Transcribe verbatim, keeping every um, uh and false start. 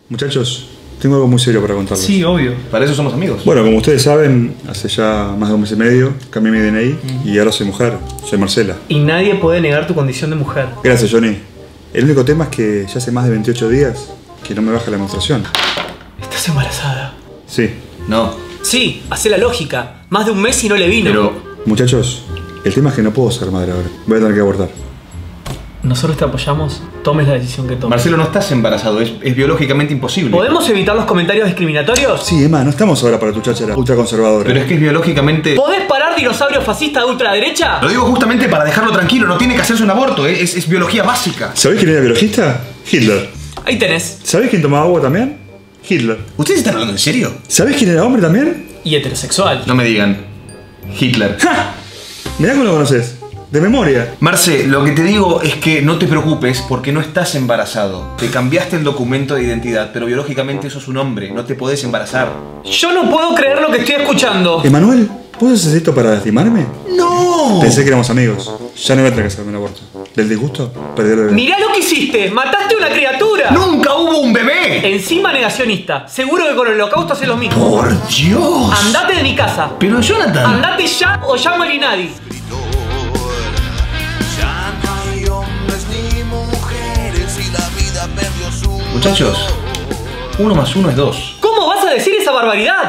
Muchachos, tengo algo muy serio para contarles. Sí, obvio. Para eso somos amigos. Bueno, como ustedes saben, hace ya más de un mes y medio cambié mi D N I mm. y ahora soy mujer, soy Marcela. Y nadie puede negar tu condición de mujer. Gracias, Johnny. El único tema es que ya hace más de veintiocho días que no me baja la menstruación. ¿Estás embarazada? Sí. No. Sí, hace la lógica. Más de un mes y no le vino. Pero... Muchachos, el tema es que no puedo ser madre ahora. Voy a tener que abortar. Nosotros te apoyamos, tomes la decisión que tomes. Marcelo, no estás embarazado, es, es biológicamente imposible. ¿Podemos evitar los comentarios discriminatorios? Sí, Emma, no estamos ahora para tu cháchara ultraconservadora. Pero es que es biológicamente... ¿Podés parar, dinosaurio fascista de ultraderecha? Lo digo justamente para dejarlo tranquilo, no tiene que hacerse un aborto, ¿eh? es, es biología básica. ¿Sabés quién era biologista? Hitler. Ahí tenés. ¿Sabés quién tomaba agua también? Hitler. ¿Ustedes están hablando en serio? ¿Sabés quién era hombre también? Y heterosexual. No me digan. Hitler. ¡Ja! Mirá cómo lo conoces. De memoria. Marce, lo que te digo es que no te preocupes porque no estás embarazado. Te cambiaste el documento de identidad, pero biológicamente sos un hombre, no te podés embarazar. Yo no puedo creer lo que estoy escuchando. Emanuel, ¿vos haces esto para lastimarme? ¡No! Pensé que éramos amigos. Ya no voy a tener que hacerme un aborto. ¿Del disgusto? Perdí el bebé. Mirá lo que hiciste, mataste a una criatura. ¡Nunca hubo un bebé! Encima negacionista. Seguro que con el holocausto haces lo mismo. ¡Por Dios! Andate de mi casa. Pero Jonathan... Andate ya o llamo al Inadi. Muchachos, uno más uno es dos. ¿Cómo vas a decir esa barbaridad?